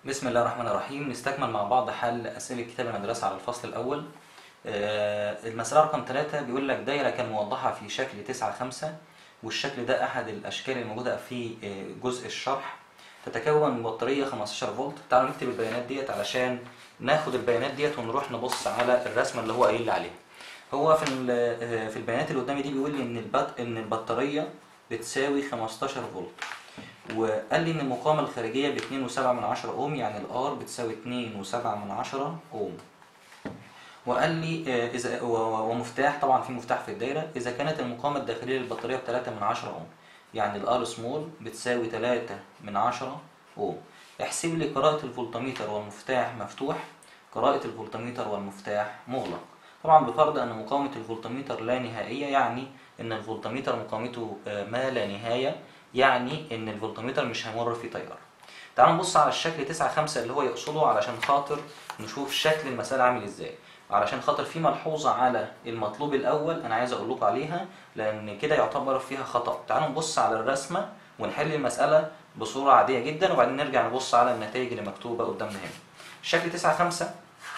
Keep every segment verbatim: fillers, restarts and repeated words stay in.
بسم الله الرحمن الرحيم. نستكمل مع بعض حل أسئلة كتاب المدرسة على الفصل الأول. آه، المسألة رقم ثلاثة بيقول لك دايرة كان موضحة في شكل تسعة خمسة، والشكل ده أحد الأشكال الموجودة في آه، جزء الشرح. تتكون من بطارية خمستاشر فولت. تعالوا نكتب البيانات ديت علشان ناخد البيانات ديت ونروح نبص على الرسمة اللي هو قايل لي عليها. هو في ال- في البيانات اللي قدامي دي بيقول لي إن البط- إن البطارية بتساوي خمستاشر فولت، وقال لي ان المقاومه الخارجيه ب اتنين وسبعة من عشرة اوم، يعني الار بتساوي اتنين وسبعة من عشرة اوم. وقال لي آه، اذا و- ومفتاح، طبعا في مفتاح في الدايره، اذا كانت المقاومه الداخليه للبطاريه ب تلاتة من عشرة اوم، يعني الار سمول بتساوي تلاتة من عشرة اوم. احسب لي قراءه الفولتميتر والمفتاح مفتوح، قراءه الفولتميتر والمفتاح مغلق. طبعا بفرض ان مقاومه الفولتميتر لا نهائيه، يعني ان الفولتميتر مقاومته آه، ما لا نهايه، يعني ان الفولتميتر مش هيمر فيه تيار. تعالوا نبص على الشكل تسعة خمسة اللي هو يقصده علشان خاطر نشوف شكل المسألة عامل ازاي. علشان خاطر في ملحوظة على المطلوب الأول أنا عايز أقول لكم عليها، لأن كده يعتبر فيها خطأ. تعالوا نبص على الرسمة ونحل المسألة بصورة عادية جدا، وبعدين نرجع نبص على النتائج اللي مكتوبة قدامنا هنا. الشكل تسعة خمسة،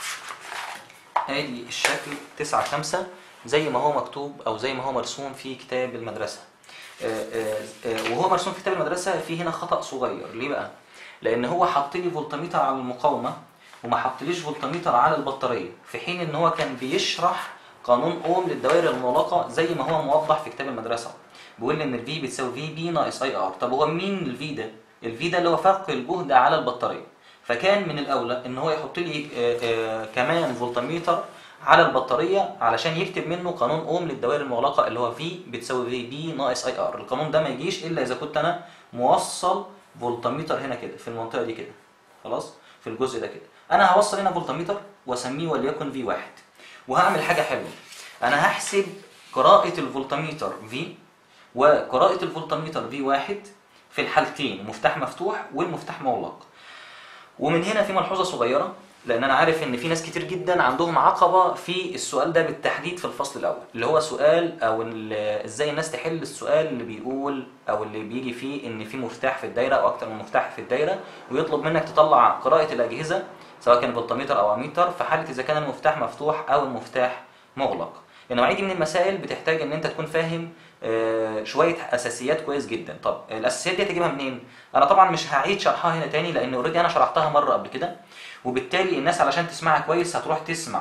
ادي الشكل تسعة خمسة زي ما هو مكتوب أو زي ما هو مرسوم في كتاب المدرسة. آه، آه، آه، وهو مرسوم في كتاب المدرسة في هنا خطأ صغير. ليه بقى؟ لأن هو حط لي فولتميتر على المقاومة وما حطليش فولتميتر على البطارية، في حين إن هو كان بيشرح قانون أوم للدوائر المغلقة زي ما هو موضح في كتاب المدرسة. بيقول لي إن الفي بتساوي في بي ناقص أي آر. طب هو مين الفي ده؟ الفي ده اللي هو فرق الجهد على البطارية. فكان من الأولى إن هو يحط لي آه، آه، كمان فولتميتر على البطاريه علشان يكتب منه قانون اوم للدوائر المغلقه اللي هو في بتساوي في بي ناقص اي ار. القانون ده ما يجيش الا اذا كنت انا موصل فولتميتر هنا كده في المنطقه دي كده، خلاص، في الجزء ده كده. انا هوصل هنا فولتميتر واسميه وليكن في واحد، وهعمل حاجه حلوه. انا هحسب قراءه الفولتميتر في وقراءه الفولتميتر في واحد في الحالتين، المفتاح مفتوح والمفتاح مغلق. ومن هنا في ملحوظه صغيره، لان انا عارف ان في ناس كتير جدا عندهم عقبه في السؤال ده بالتحديد في الفصل الاول، اللي هو سؤال او ازاي الناس تحل السؤال اللي بيقول او اللي بيجي فيه ان في مفتاح في الدايره او اكتر من مفتاح في الدايره، ويطلب منك تطلع قراءه الاجهزه سواء كان فولتميتر او اميتر في حاله اذا كان المفتاح مفتوح او المفتاح مغلق. النوعيه دي من المسائل بتحتاج ان انت تكون فاهم شويه اساسيات كويس جدا. طب الاساسيات دي هتجيبها منين؟ انا طبعا مش هعيد شرحها هنا تاني لان اوريدي انا شرحتها مره قبل كده، وبالتالي الناس علشان تسمعها كويس هتروح تسمع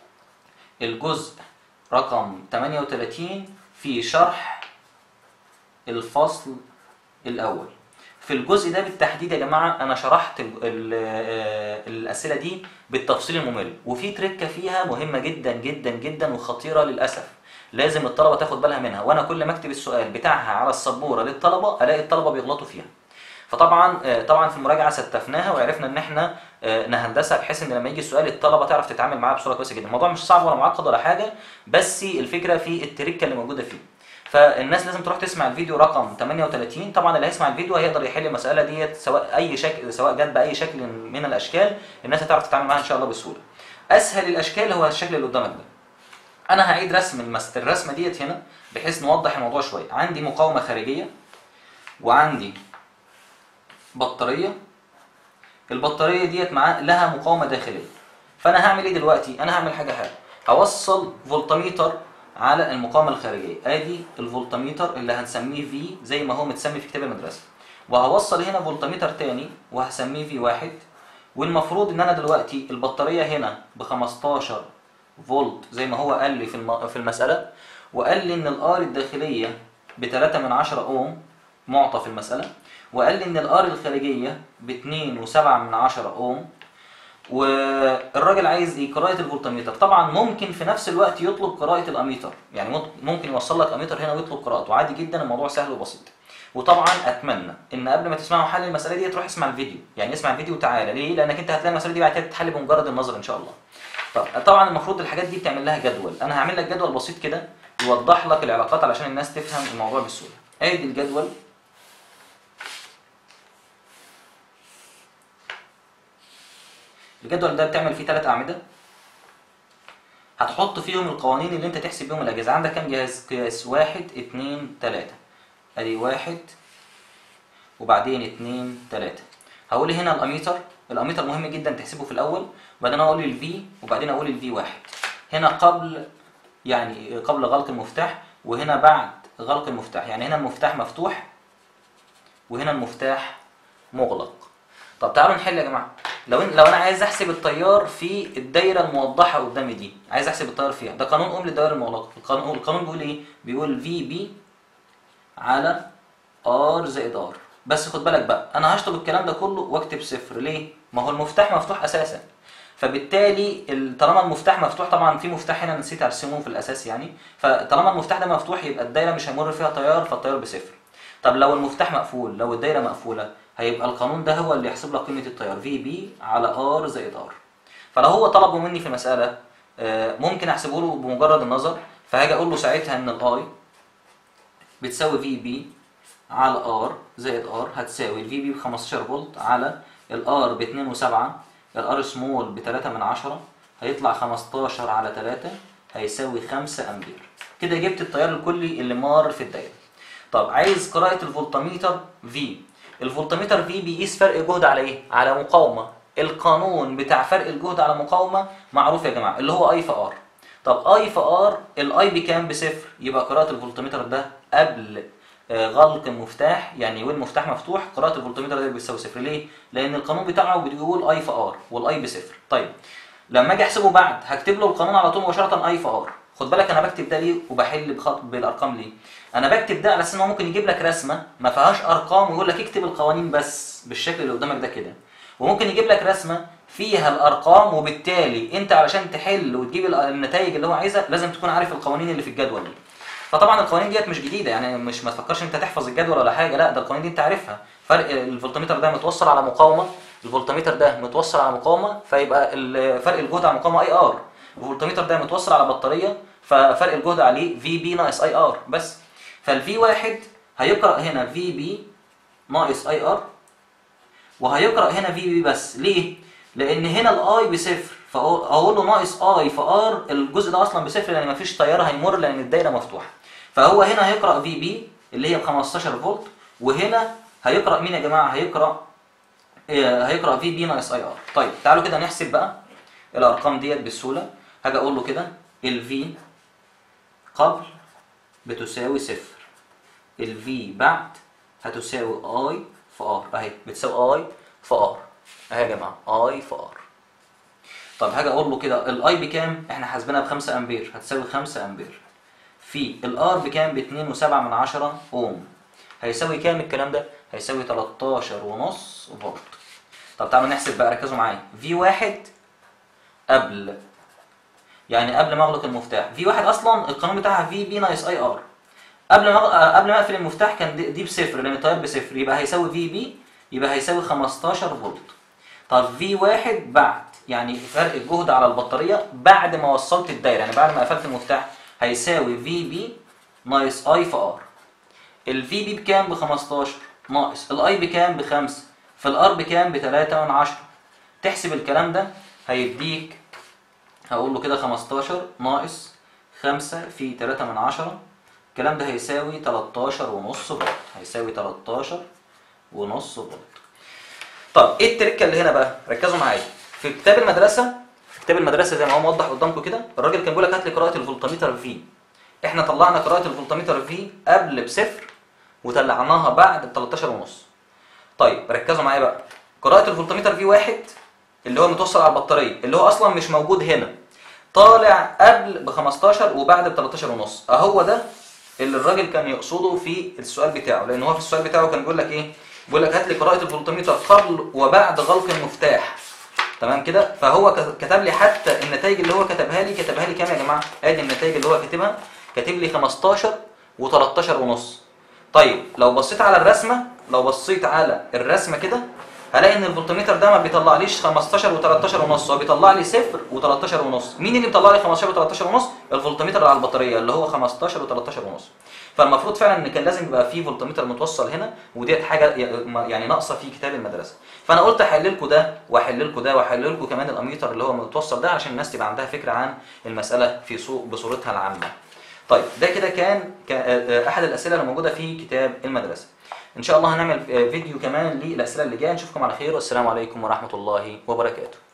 الجزء رقم تمانية وتلاتين في شرح الفصل الاول. في الجزء ده بالتحديد يا جماعه انا شرحت ال ال الاسئله دي بالتفصيل الممل، وفي تركه فيها مهمه جدا جدا جدا وخطيره للاسف، لازم الطلبه تاخد بالها منها. وانا كل ما اكتب السؤال بتاعها على السبوره للطلبه الاقي الطلبه بيغلطوا فيها. فطبعا طبعا في المراجعه ستفناها وعرفنا ان احنا نهندسها بحيث ان لما يجي السؤال الطلبه تعرف تتعامل معاه بصوره كويسه جدا. الموضوع مش صعب ولا معقد ولا حاجه، بس الفكره في التركه اللي موجوده فيه. فالناس لازم تروح تسمع الفيديو رقم تمانية وتلاتين. طبعا اللي هيسمع الفيديو هيقدر يحل المساله ديت سواء اي شكل، سواء جت باي شكل من الاشكال، الناس هتعرف تتعامل معاها ان شاء الله بسهوله. اسهل الاشكال هو الشكل اللي قدامك ده. انا هعيد رسم المس... الرسمه ديت هنا بحيث نوضح الموضوع شويه. عندي مقاومه خارجيه وعندي بطاريه، البطاريه ديت مع لها مقاومه داخليه. فانا هعمل ايه دلوقتي؟ انا هعمل حاجه حلوه، هوصل فولتميتر على المقاومه الخارجيه. ادي الفولتميتر اللي هنسميه في زي ما هو متسمي في كتاب المدرسه، وهوصل هنا فولتميتر تاني وهسميه في واحد. والمفروض ان انا دلوقتي البطاريه هنا ب خمستاشر فولت زي ما هو قال لي في الم... في المساله، وقال لي ان الار الداخليه ب تلاتة من عشرة اوم معطى في المساله، وقال لي ان الار الخارجيه ب اتنين وسبعة من عشرة اوم. والراجل عايز ايه؟ قراءه الفولتميتر. طبعا ممكن في نفس الوقت يطلب قراءه الاميتر، يعني ممكن يوصل لك اميتر هنا ويطلب قراءته عادي جدا، الموضوع سهل وبسيط. وطبعا اتمنى ان قبل ما تسمعوا حل المساله دي تروح اسمع الفيديو، يعني اسمع الفيديو وتعالى. ليه؟ لانك انت هتلاقي المساله دي بعد كده تتحل بمجرد النظر ان شاء الله. طب طبعا المفروض الحاجات دي بتعمل لها جدول. انا هعمل لك جدول بسيط كده يوضح لك العلاقات علشان الناس تفهم الموضوع بسهوله. ادي الجدول. الجدول ده بتعمل فيه ثلاث اعمده، هتحط فيهم القوانين اللي انت تحسب بيهم الاجهزه. عندك كام جهاز؟ قياس واحد اتنين تلاته. ادي واحد وبعدين اتنين تلاته. هقول هنا الاميتر، الاميتر مهم جدا تحسبه في الاول، وبعدين اقول الفي، وبعدين اقول الفي واحد. هنا قبل يعني قبل غلق المفتاح، وهنا بعد غلق المفتاح. يعني هنا المفتاح مفتوح وهنا المفتاح مغلق. طب تعالوا نحل يا جماعه. لو لو انا عايز احسب التيار في الدايره الموضحه قدامي دي، عايز احسب التيار فيها، ده قانون اوم للدوائر المغلقه. القانون القانون بيقول ايه؟ بيقول في بي على ار زائد ار. بس خد بالك بقى، انا هشطب الكلام ده كله واكتب صفر. ليه؟ ما هو المفتاح مفتوح اساسا، فبالتالي طالما المفتاح مفتوح، طبعا في مفتاح هنا نسيت ارسمه في الاساس يعني، فطالما المفتاح ده مفتوح يبقى الدايره مش هيمر فيها تيار، فالتيار بصفر. طب لو المفتاح مقفول، لو الدايره مقفوله، هيبقى القانون ده هو اللي يحسب لك قيمه التيار في بي على ار زائد ار. فلو هو طلبه مني في مساله ممكن احسبه له بمجرد النظر، فهاجي اقول له ساعتها ان الاي بتساوي في بي على ار زائد ار، هتساوي الفي بي ب خمستاشر فولت على الار ب اتنين وسبعة، الار سمول ب تلاتة من عشرة، هيطلع خمستاشر على تلاتة هيساوي خمسة امبير. كده جبت التيار الكلي اللي مار في الدايره. طب عايز قراءه الفولتميتر في. الفولتميتر في بيقيس فرق جهد على ايه؟ على مقاومه. القانون بتاع فرق الجهد على مقاومه معروف يا جماعه، اللي هو اي في ار. طب اي في ار، الاي بكام؟ بصفر. يبقى قراءه الفولتميتر ده قبل غلق المفتاح، يعني والمفتاح مفتوح، قراءة الفولتميتر ده بيساوي صفر. ليه؟ لأن القانون بتاعه بيقول اي في ار، والاي بصفر. طيب لما اجي احسبه بعد، هكتب له القانون على طول مباشرة اي في ار. خد بالك انا بكتب ده ليه وبحل بخط بالارقام ليه؟ انا بكتب ده على اساس ان هو ممكن يجيب لك رسمه ما فيهاش ارقام ويقول لك اكتب القوانين بس بالشكل اللي قدامك ده كده، وممكن يجيب لك رسمه فيها الارقام، وبالتالي انت علشان تحل وتجيب النتائج اللي هو عايزها لازم تكون عارف القوانين اللي في الجدول دي. فطبعا القوانين ديت مش جديده، يعني مش ما تفكرش انت تحفظ الجدول ولا حاجه، لا ده القوانين دي انت عارفها. فرق الفولتميتر ده متوصل على مقاومه، الفولتميتر ده متوصل على مقاومه، فيبقى فرق الجهد على مقاومه اي ار. الفولتميتر ده متوصل على بطاريه، ففرق الجهد عليه في بي ناقص اي ار بس. فالفي واحد هيقرا هنا في بي ناقص اي ار، وهيقرا هنا في بي بس. ليه؟ لان هنا الاي بصفر، فاقول له ناقص اي في ار، الجزء ده اصلا بصفر لان مفيش تيار هيمر لان الدايره مفتوحه. فهو هنا هيقرا في بي اللي هي ب خمستاشر فولت، وهنا هيقرا مين يا جماعه؟ هيقرا هيقرا في بي ناقص اي ار. طيب تعالوا كده نحسب بقى الارقام ديت بسهوله. هاجي اقول له كده الفي قبل بتساوي صفر، الفي بعد هتساوي اي في ار، اهي بتساوي اي في ار اهي يا جماعه، اي في ار. طب هاجي اقول له كده الاي بكام؟ احنا حاسبينها ب خمسة امبير، هتساوي خمسة امبير في الار بكام؟ ب اتنين وسبعة من عشرة اوم، هيساوي كام الكلام ده؟ هيساوي تلتاشر ونص فولت. طب تعالوا نحسب بقى، ركزوا معايا. في واحد قبل، يعني قبل ما اغلق المفتاح، في واحد اصلا القانون بتاعها في بي ناقص اي ار. قبل ما قبل ما اقفل المفتاح كان دي, دي بصفر لان التيار بصفر، يبقى هيساوي في بي، يبقى هيساوي خمستاشر فولت. طب في واحد بعد، يعني فرق الجهد على البطاريه بعد ما وصلت الدايره، يعني بعد ما قفلت المفتاح، هيساوي في بي ناقص اي في ار. الفي بي بكام؟ ب خمستاشر ناقص الاي بكام؟ ب خمسة، فالار بكام؟ ب تلاتة من عشرة. تحسب الكلام ده هيديك، هقول له كده خمستاشر ناقص خمسة في تلاتة من عشرة، الكلام ده هيساوي تلتاشر ونص فولت، هيساوي تلتاشر ونص فولت. طب ايه التركه اللي هنا بقى؟ ركزوا معايا. في كتاب المدرسه، في كتاب المدرسه زي ما هو موضح قدامكم كده، الراجل كان بيقول لك هات لي قراءه الفولتميتر في. احنا طلعنا قراءه الفولتميتر في قبل بصفر وطلعناها بعد ب تلتاشر ونص. طيب ركزوا معايا بقى، قراءه الفولتميتر في واحد اللي هو متوصل على البطاريه، اللي هو اصلا مش موجود هنا، طالع قبل ب خمستاشر وبعد ب تلتاشر ونص، اهو ده اللي الراجل كان يقصده في السؤال بتاعه. لان هو في السؤال بتاعه كان بيقول لك ايه؟ بيقول لك هات لي قراءه الفولتميتر قبل وبعد غلق المفتاح، تمام كده؟ فهو كتب لي حتى النتائج اللي هو كتبها لي، كتبها لي كام يا جماعه؟ ادي النتائج اللي هو كاتبها، كاتب لي خمستاشر وتلتاشر ونص. طيب لو بصيت على الرسمه، لو بصيت على الرسمه كده هلاقي ان الفولتميتر ده ما بيطلعليش خمستاشر وتلتاشر ونص، هو بيطلع لي صفر وتلتاشر ونص. مين اللي مطلع لي خمستاشر وتلتاشر ونص؟ الفولتميتر اللي على البطاريه اللي هو خمستاشر وتلتاشر ونص. فالمفروض فعلا ان كان لازم يبقى في فولتميتر متوصل هنا، وديت حاجه يعني ناقصه في كتاب المدرسه. فانا قلت احل لكم ده واحل لكم ده واحل لكم كمان الاميتر اللي هو متوصل ده، عشان الناس تبقى عندها فكره عن المساله في بصورتها العامه. طيب ده كده كان احد الاسئله اللي موجوده في كتاب المدرسه. ان شاء الله هنعمل فيديو كمان للاسئله اللي جايه. نشوفكم على خير، والسلام عليكم ورحمه الله وبركاته.